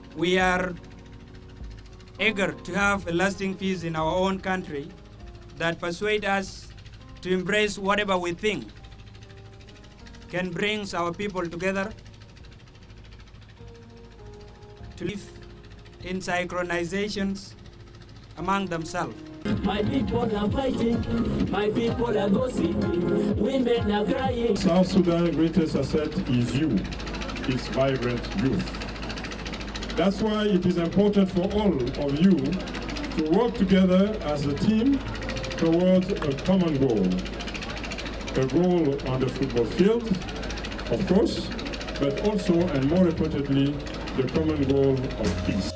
We are eager to have a lasting peace in our own country that persuade us to embrace whatever we think can bring our people together, to live in synchronizations among themselves. My people are fighting, my people are gossiping, women are crying. South Sudan's greatest asset is you, its vibrant youth. That's why it is important for all of you to work together as a team towards a common goal. A goal on the football field, of course, but also and more importantly, the common goal of peace.